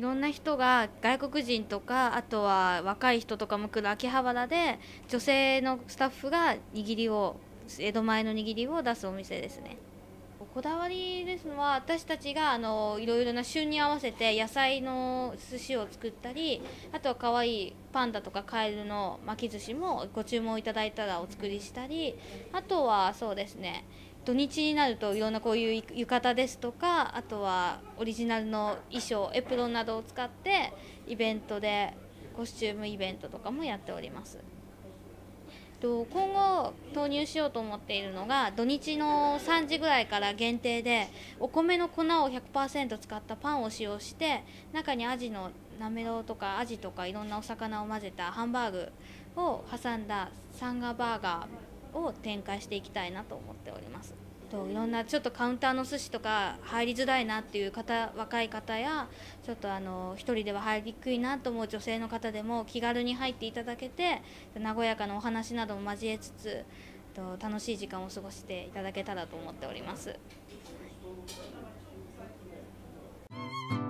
いろんな人が、外国人とかあとは若い人とかも来る秋葉原で、女性のスタッフが握りを、江戸前の握りを出すお店ですね。こだわりですのは、私たちがいろいろな旬に合わせて野菜の寿司を作ったり、あとは可愛いパンダとかカエルの巻き寿司もご注文いただいたらお作りしたり、あとはそうですね、土日になるといろんなこういう浴衣ですとか、あとはオリジナルの衣装エプロンなどを使ってイベントでコスチュームイベントとかもやっております。今後投入しようと思っているのが、土日の3時ぐらいから限定でお米の粉を 100% 使ったパンを使用して、中にアジのなめろうとかアジとかいろんなお魚を混ぜたハンバーグを挟んだサンガバーガーを展開していきたいなと思っております。いろんなちょっとカウンターの寿司とか入りづらいなっていう方、若い方やちょっと一人では入りにくいなと思う女性の方でも気軽に入っていただけて、和やかなお話なども交えつつ楽しい時間を過ごしていただけたらと思っております。